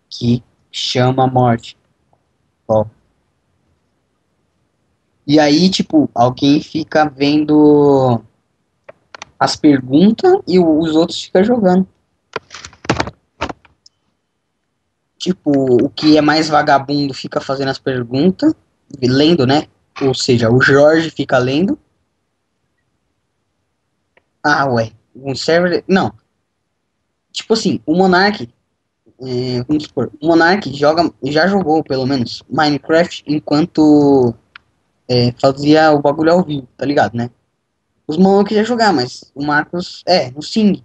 que chama a morte. Ó. E aí, tipo, alguém fica vendo as perguntas e os outros ficam jogando. Tipo, o que é mais vagabundo fica fazendo as perguntas, lendo, né? Ou seja, o Jorge fica lendo. Ah, ué. Um server. Não. Tipo assim, o Monark. Vamos supor, o Monark já jogou, pelo menos, Minecraft enquanto fazia o bagulho ao vivo, tá ligado, né? Os malucos já jogar, mas o Marcos no Sing.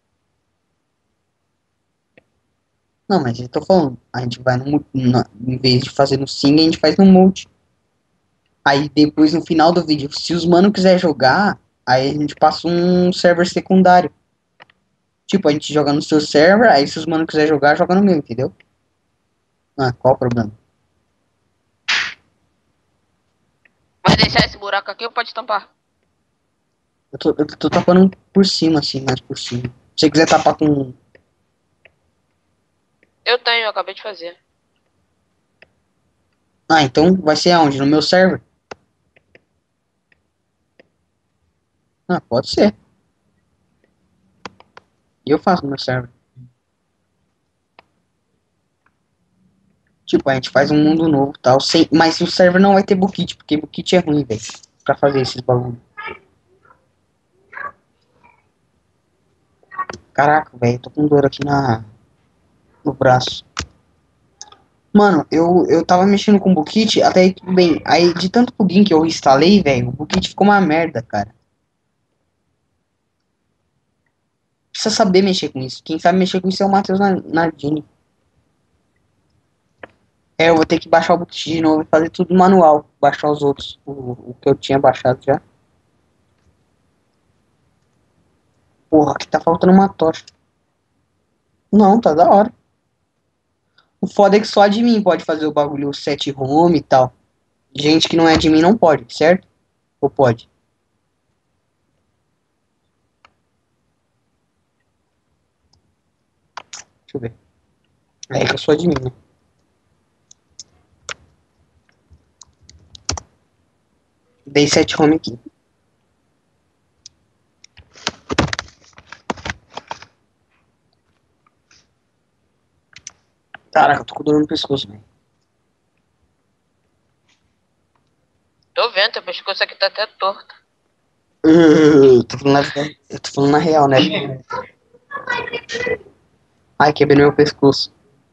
Não, mas eu tô falando, a gente vai em vez de fazer no Sing, a gente faz no Multi. Aí depois no final do vídeo, se os mano quiser jogar, aí a gente passa um server secundário. Tipo, a gente joga no seu server, aí se os mano quiser jogar, joga no meu, entendeu? Ah, qual o problema? Vai deixar esse buraco aqui ou pode tampar? Eu tô tapando por cima, assim, mais por cima. Se você quiser tapar com. Eu tenho, eu acabei de fazer. Ah, então vai ser aonde? No meu server? Ah, pode ser. E eu faço no meu server. Tipo, a gente faz um mundo novo e tal. Mas o server não vai ter bookit, porque bookit é ruim, velho. Pra fazer esses bagulho. Caraca, velho, tô com dor aqui no braço. Mano, eu tava mexendo com o bookit, até aí tudo bem. Aí, de tanto plugin que eu instalei, velho, o bookit ficou uma merda, cara. Precisa saber mexer com isso. Quem sabe mexer com isso é o Matheus Nardini. Eu vou ter que baixar o bookit de novo e fazer tudo manual. Baixar os outros. O que eu tinha baixado já. Porra, aqui tá faltando uma tocha. Não, tá da hora. O foda é que só admin pode fazer o bagulho set home e tal. Gente que não é admin não pode, certo? Ou pode? Deixa eu ver. É que eu sou admin, né? Dei set home aqui. Caraca, eu tô com dor no pescoço, velho. Tô vendo, teu pescoço aqui tá até torto. Eu tô falando na real, né? Ai, quebrei meu pescoço.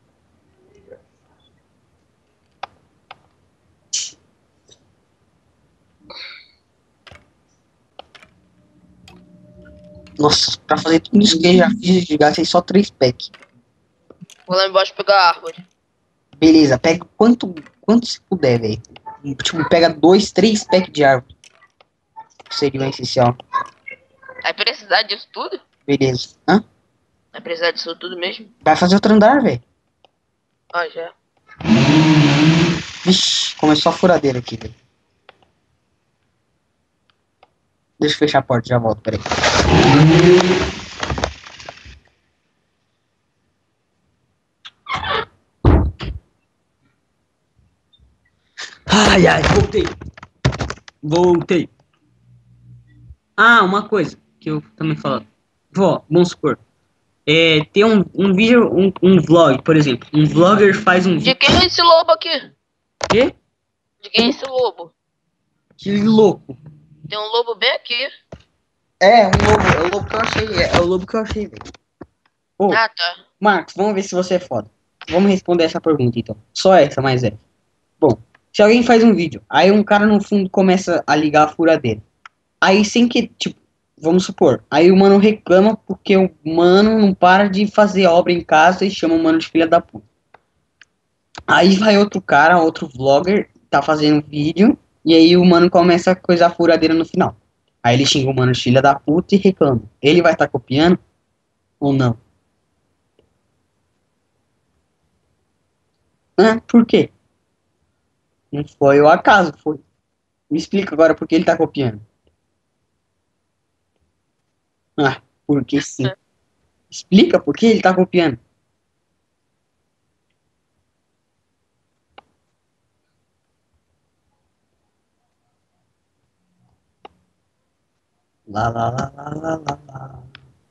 Nossa, pra fazer tudo isso que eu já fiz, eu gastei só 3 packs. Vou lá embaixo pegar a árvore. Beleza, pega quanto se puder, velho. Tipo, pega 2, 3 packs de árvore. Seria o essencial. Vai precisar disso tudo? Beleza. Hã? Vai precisar disso tudo mesmo? Vai fazer outro andar, velho. Ah, já. Vixe, começou a furadeira aqui, velho. Deixa eu fechar a porta, já volto, peraí. Ai, ai, voltei. Voltei. Ah, uma coisa que eu também falo. Vamos supor. Tem um vídeo, um vlog, por exemplo. Um vlogger faz um De vídeo. quem é esse lobo aqui? Quê? De quem é esse lobo? Que louco. Tem um lobo bem aqui. É, um lobo. É o lobo que eu achei. É o lobo que eu achei, velho. Ô, Ah, tá. Marcos, vamos ver se você é foda. Vamos responder essa pergunta, então. Só essa, mas é. Bom, se alguém faz um vídeo, aí um cara no fundo começa a ligar a furadeira. Aí sem que, tipo, vamos supor, aí o mano reclama porque o mano não para de fazer obra em casa e chama o mano de filha da puta. Aí vai outro cara, outro vlogger, tá fazendo vídeo, e aí o mano começa a coisar a furadeira no final. Aí ele xinga o mano de filha da puta e reclama. Ele vai estar copiando ou não? Por quê? Não foi o acaso, foi. Me explica agora por que ele tá copiando. Porque sim. Explica por que ele tá copiando. Lá, lá, lá, lá, lá, lá, lá.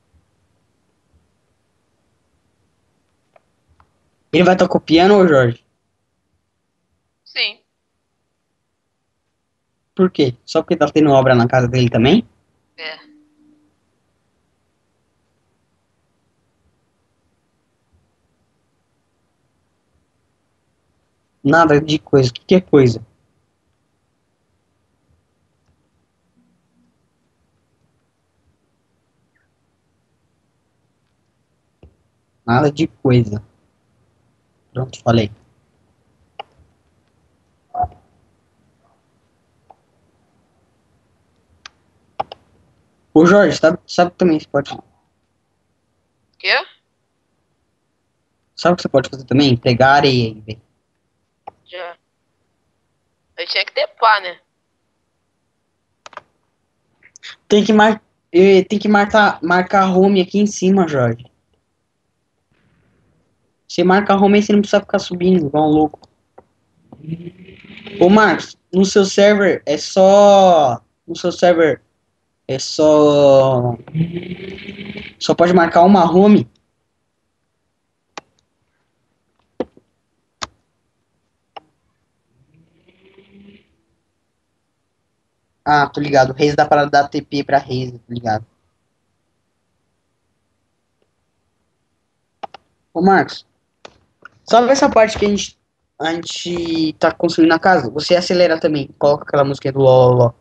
Ele vai estar copiando, ô Jorge? Sim. Por quê? Só porque tá tendo obra na casa dele também? É. Nada de coisa. O que que é coisa? Nada de coisa. Pronto, falei. Ô Jorge, sabe também você pode. Quê? Sabe o que você pode fazer também? Pegar areia aí, velho. Já. Eu tinha que ter pá, né? Tem que, tem que marcar home aqui em cima, Jorge. Você marca home aí, você não precisa ficar subindo igual um louco. Ô Marcos, no seu server é só. No seu server é só. Só pode marcar uma home. Ah, tô ligado. Reis dá para dar TP pra Reis, tô ligado. Ô Marcos, sabe essa parte que a gente tá construindo a casa? Você acelera também. Coloca aquela música do LOL.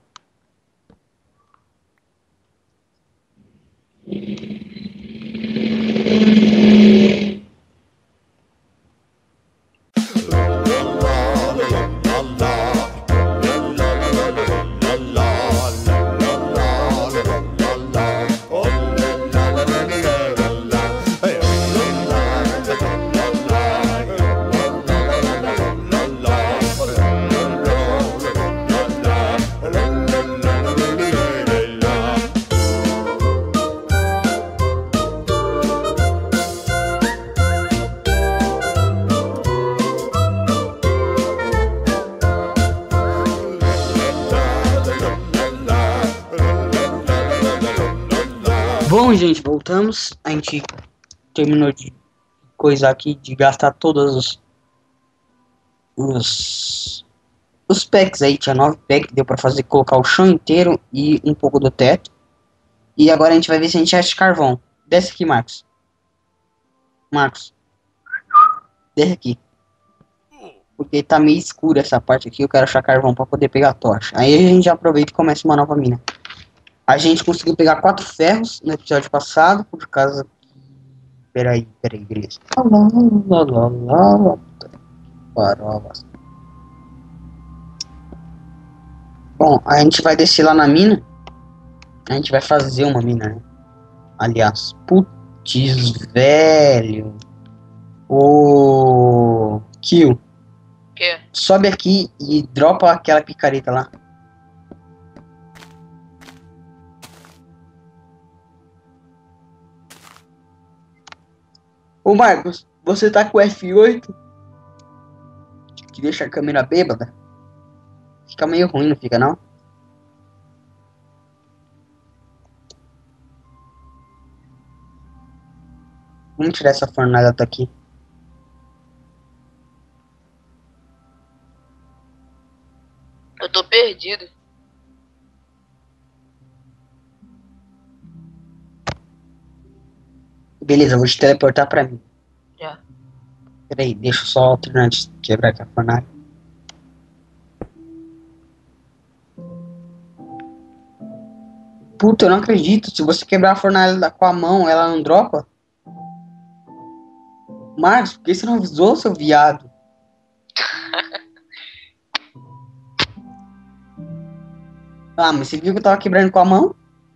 Bom, gente, voltamos. A gente terminou de coisar aqui, de gastar todos os, os packs aí. Tinha 9 packs, deu pra fazer, colocar o chão inteiro e um pouco do teto. E agora a gente vai ver se a gente acha carvão. Desce aqui, Marcos. Marcos, desce aqui. Porque tá meio escuro essa parte aqui, eu quero achar carvão pra poder pegar a tocha. Aí a gente já aproveita e começa uma nova mina. A gente conseguiu pegar 4 ferros no episódio passado, por causa. Peraí, beleza. Parolas. Bom, a gente vai descer lá na mina. A gente vai fazer uma mina, né? Aliás, putz, velho. Ô. Kill. Quê? Sobe aqui e dropa aquela picareta lá. Ô Marcos, você tá com F8? Que deixa a câmera bêbada? Fica meio ruim, não fica não? Vamos tirar essa fornalha daqui. Eu tô perdido. Beleza, eu vou te teleportar pra mim. Já. Peraí, deixa eu só alternar antes de quebrar aqui a fornalha. Puta, eu não acredito. Se você quebrar a fornalha com a mão, ela não dropa? Marcos, por que você não avisou, seu viado? Ah, mas você viu que eu tava quebrando com a mão?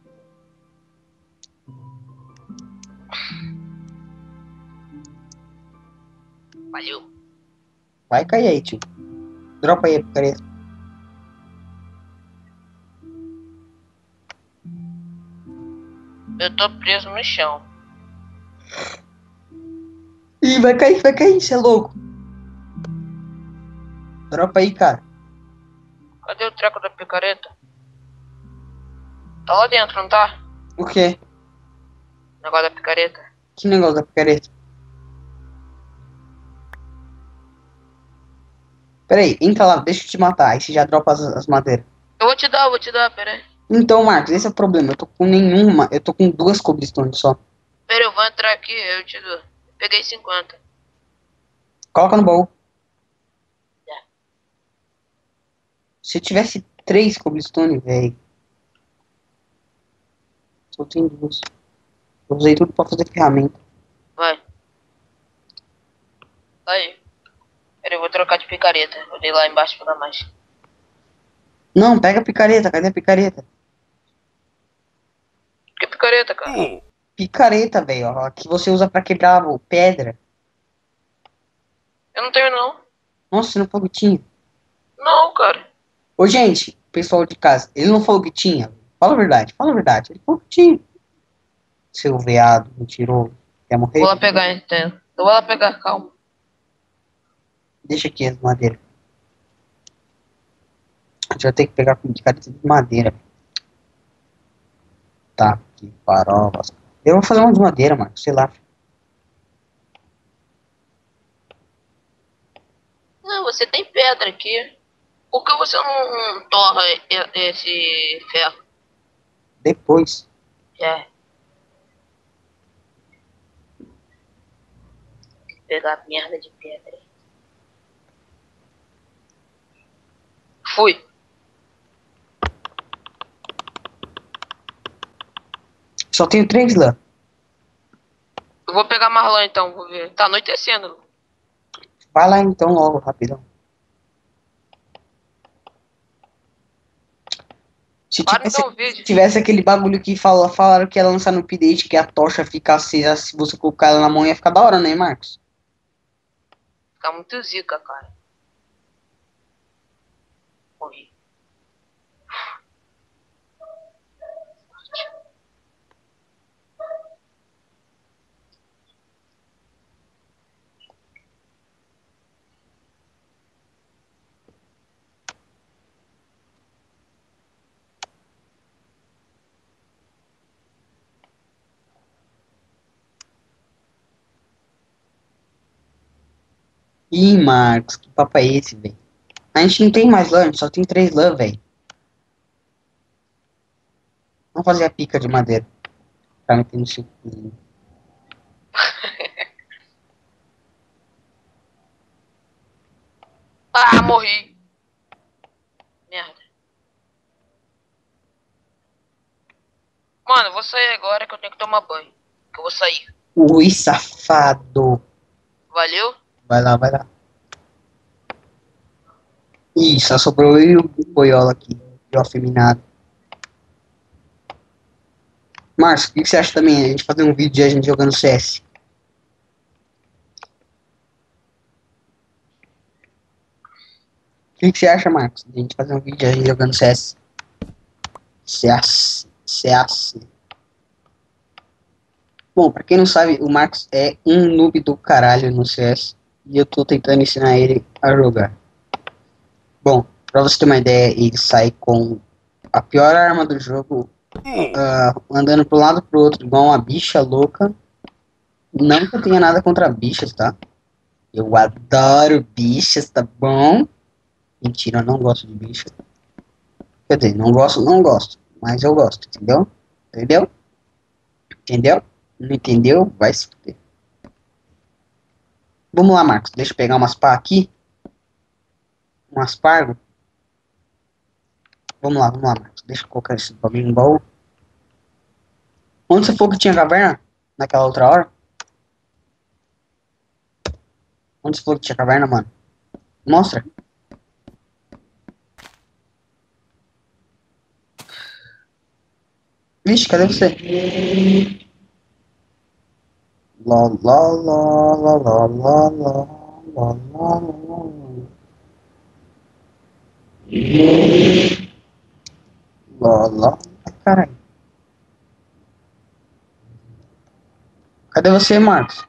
Valeu. Vai cair aí, tio. Dropa aí a picareta. Eu tô preso no chão. Ih, vai cair, você é louco. Dropa aí, cara. Cadê o treco da picareta? Tá lá dentro, não tá? O quê? Negócio da picareta. Que negócio da picareta? Peraí, entra lá, deixa eu te matar. Aí você já dropa as madeiras. Eu vou te dar, pera aí. Então, Marcos, esse é o problema. Eu tô com nenhuma. Eu tô com 2 cobblestones só. Pera, eu vou entrar aqui, eu te dou. Peguei 50. Coloca no baú. Já. Se eu tivesse 3 cobblestones, velho. Só tenho 2. Eu usei tudo pra fazer ferramenta. Vai. Aí. Pera, eu vou trocar de picareta. Eu dei lá embaixo pra dar mais. Não, pega a picareta. Cadê a picareta? Que picareta, cara? Picareta, velho. Ó, que você usa pra quebrar pedra. Eu não tenho, não. Nossa, você não falou que tinha. Não, cara. Ô, gente, pessoal de casa, ele não falou que tinha. Fala a verdade, fala a verdade. Ele falou que tinha. Seu veado, mentiroso. Quer Vou morrer? lá pegar, então. Eu vou lá pegar, calma. Deixa aqui as madeiras. A gente vai ter que pegar com picareta de madeira. Tá, que farolas. Eu vou fazer uma de madeira, mano. Sei lá. Não, você tem pedra aqui. Por que você não torra esse ferro? Depois. É. Pegar a merda de pedra. Fui. Só tenho 3 lã. Eu vou pegar mais lá então, vou ver. Tá anoitecendo. Vai lá então logo, rapidão. Se Para tivesse, então o se vídeo. tivesse aquele bagulho que falaram que ia lançar no update, que a tocha fica acesa, se você colocar ela na mão ia ficar da hora, né, Marcos? Fica muito zica, cara. Morri. Ih, Marcos, que papo é esse, velho? A gente não tem mais lã, a gente só tem 3 lã, velho. Vamos fazer a pica de madeira. Pra meter no seu cu. Ah, morri. Merda. Mano, eu vou sair agora que eu tenho que tomar banho. Que eu vou sair. Ui, safado. Valeu? Vai lá, vai lá. Ih, só sobrou eu e o boiola aqui. E o afeminado. Márcio, o que você acha também? A gente fazer um vídeo de a gente jogando CS. O que você acha, Marcos? De a gente fazer um vídeo de a gente jogando CS. CS. CS. Bom, pra quem não sabe, o Marcos é um noob do caralho no CS. E eu tô tentando ensinar ele a jogar. Bom, pra você ter uma ideia, ele sai com a pior arma do jogo, andando pro lado pro outro, igual uma bicha louca. Não que eu tenha nada contra bichas, tá? Eu adoro bichas, tá bom? Mentira, eu não gosto de bichas. Quer dizer, não gosto, não gosto. Mas eu gosto, entendeu? Entendeu? Entendeu? Não entendeu? Vai se fuder. Vamos lá, Marcos. Deixa eu pegar umas pá aqui. Umas pargo. Vamos lá, Marcos. Deixa eu colocar esse bagulho no baú. Onde você falou que tinha caverna? Naquela outra hora? Onde você falou que tinha caverna, mano? Mostra. Vixe, cadê você? Lá, lá, lá, lá, lá, lá, lá, lá, lá, lá. Lá, lá. Caralho. Cadê você, Marcos?